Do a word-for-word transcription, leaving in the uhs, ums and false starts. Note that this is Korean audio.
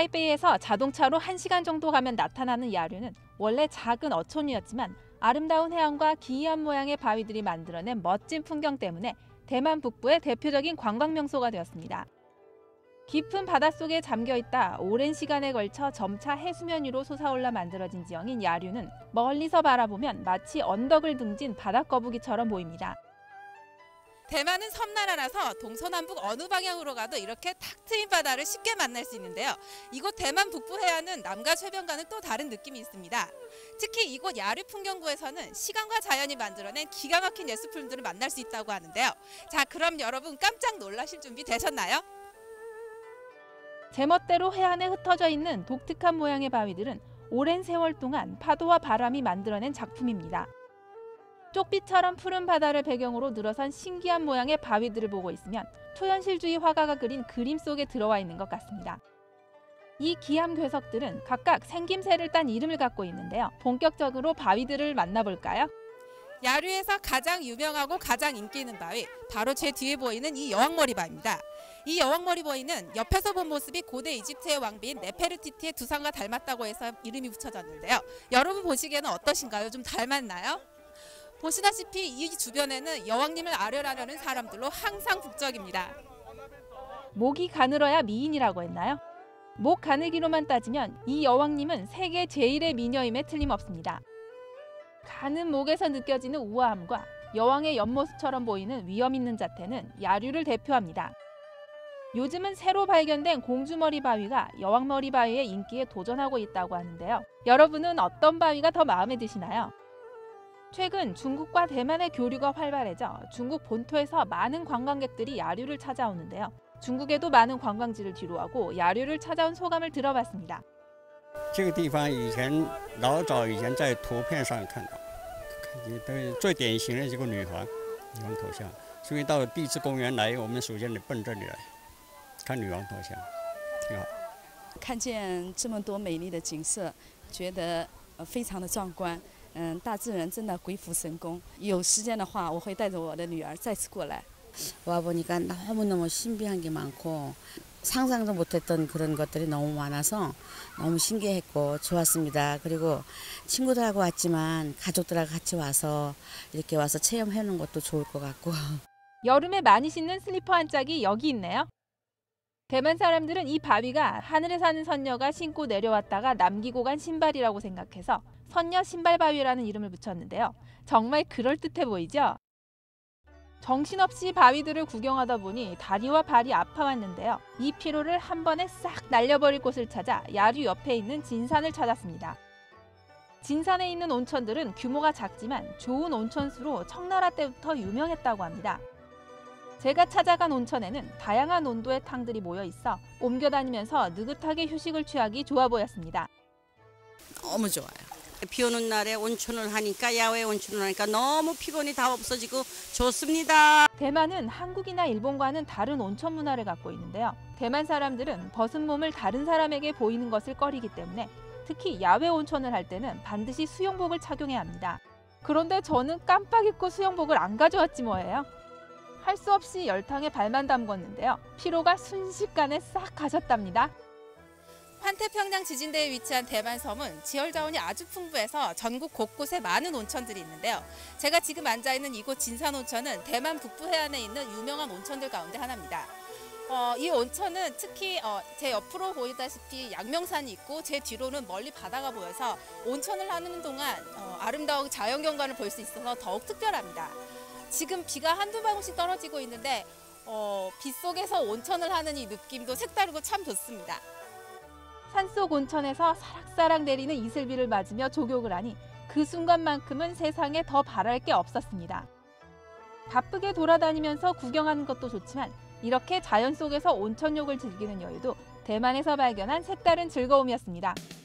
타이베이에서 자동차로 한 시간 정도 가면 나타나는 야류는 원래 작은 어촌이었지만 아름다운 해안과 기이한 모양의 바위들이 만들어낸 멋진 풍경 때문에 대만 북부의 대표적인 관광 명소가 되었습니다. 깊은 바닷속에 잠겨있다 오랜 시간에 걸쳐 점차 해수면 위로 솟아올라 만들어진 지형인 야류는 멀리서 바라보면 마치 언덕을 등진 바닷거북이처럼 보입니다. 대만은 섬나라라서 동서남북 어느 방향으로 가도 이렇게 탁 트인 바다를 쉽게 만날 수 있는데요. 이곳 대만 북부 해안은 남과 최변과는 또 다른 느낌이 있습니다. 특히 이곳 야류 풍경구에서는 시간과 자연이 만들어낸 기가 막힌 예술품들을 만날 수 있다고 하는데요. 자, 그럼 여러분 깜짝 놀라실 준비 되셨나요? 제멋대로 해안에 흩어져 있는 독특한 모양의 바위들은 오랜 세월 동안 파도와 바람이 만들어낸 작품입니다. 쪽빛처럼 푸른 바다를 배경으로 늘어선 신기한 모양의 바위들을 보고 있으면 초현실주의 화가가 그린 그림 속에 들어와 있는 것 같습니다. 이 기암 괴석들은 각각 생김새를 딴 이름을 갖고 있는데요. 본격적으로 바위들을 만나볼까요? 야류에서 가장 유명하고 가장 인기 있는 바위, 바로 제 뒤에 보이는 이 여왕머리 바위입니다. 이 여왕머리 바위는 옆에서 본 모습이 고대 이집트의 왕비인 네페르티티의 두상과 닮았다고 해서 이름이 붙여졌는데요. 여러분 보시기에는 어떠신가요? 좀 닮았나요? 보시다시피 이 주변에는 여왕님을 아련하려는 사람들로 항상 북적입니다. 목이 가늘어야 미인이라고 했나요? 목 가늘기로만 따지면 이 여왕님은 세계 제일의 미녀임에 틀림없습니다. 가는 목에서 느껴지는 우아함과 여왕의 옆모습처럼 보이는 위험 있는 자태는 야류를 대표합니다. 요즘은 새로 발견된 공주머리 바위가 여왕머리 바위의 인기에 도전하고 있다고 하는데요. 여러분은 어떤 바위가 더 마음에 드시나요? 최근 중국과 대만의 교류가 활발해져 중국 본토에서 많은 관광객들이 야류를 찾아오는데요. 중국에도 많은 관광지를 뒤로하고 야류를 찾아온 소감을 들어봤습니다. 这个地方以前老早以前在图片上看到，最典型的这个女皇，女王头像，所以到地质公园来，我们首先得奔这里来看女王头像，挺好。 看见这么多美丽的景色，觉得非常的壮观。 嗯，大自然真的鬼斧神工。有时间的话，我会带着我的女儿再次过来。 와 보니까 너무너무 신비한 게 많고 상상도 못했던 그런 것들이 너무 많아서 너무 신기했고 좋았습니다. 그리고 친구들하고 왔지만 가족들하고 같이 와서 이렇게 와서 체험해보는 것도 좋을 것 같고. 여름에 많이 신는 슬리퍼 한 짝이 여기 있네요. 대만 사람들은 이 바위가 하늘에 사는 선녀가 신고 내려왔다가 남기고 간 신발이라고 생각해서 선녀 신발바위라는 이름을 붙였는데요. 정말 그럴듯해 보이죠? 정신없이 바위들을 구경하다 보니 다리와 발이 아파왔는데요. 이 피로를 한 번에 싹 날려버릴 곳을 찾아 야류 옆에 있는 진산을 찾았습니다. 진산에 있는 온천들은 규모가 작지만 좋은 온천수로 청나라 때부터 유명했다고 합니다. 제가 찾아간 온천에는 다양한 온도의 탕들이 모여 있어 옮겨다니면서 느긋하게 휴식을 취하기 좋아 보였습니다. 너무 좋아요. 비 오는 날에 온천을 하니까 야외 온천을 하니까 너무 피곤이 다 없어지고 좋습니다. 대만은 한국이나 일본과는 다른 온천 문화를 갖고 있는데요. 대만 사람들은 벗은 몸을 다른 사람에게 보이는 것을 꺼리기 때문에 특히 야외 온천을 할 때는 반드시 수영복을 착용해야 합니다. 그런데 저는 깜빡 잊고 수영복을 안 가져왔지 뭐예요. 할 수 없이 열탕에 발만 담궜는데요. 피로가 순식간에 싹 가셨답니다. 환태평양 지진대에 위치한 대만 섬은 지열 자원이 아주 풍부해서 전국 곳곳에 많은 온천들이 있는데요. 제가 지금 앉아있는 이곳 진산온천은 대만 북부 해안에 있는 유명한 온천들 가운데 하나입니다. 어, 이 온천은 특히 어, 제 옆으로 보이다시피 양명산이 있고 제 뒤로는 멀리 바다가 보여서 온천을 하는 동안 어, 아름다운 자연경관을 볼 수 있어서 더욱 특별합니다. 지금 비가 한두 방울씩 떨어지고 있는데 어, 빗속에서 온천을 하는 이 느낌도 색다르고 참 좋습니다. 산속 온천에서 사락사락 내리는 이슬비를 맞으며 조격을 하니 그 순간만큼은 세상에 더 바랄 게 없었습니다. 바쁘게 돌아다니면서 구경하는 것도 좋지만 이렇게 자연 속에서 온천욕을 즐기는 여유도 대만에서 발견한 색다른 즐거움이었습니다.